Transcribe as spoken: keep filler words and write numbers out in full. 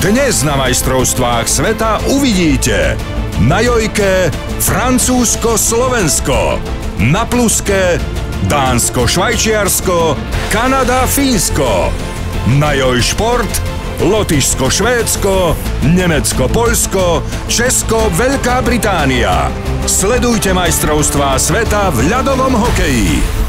Dnes na majstrovstvách sveta uvidíte na jojke Francúzsko-Slovensko, na pluske Dánsko-Švajčiarsko, Kanada-Fínsko, na joj šport Lotyšsko-Švédsko, Nemecko-Poľsko, Česko-Veľká Británia. Sledujte majstrovstvá sveta v ľadovom hokeji.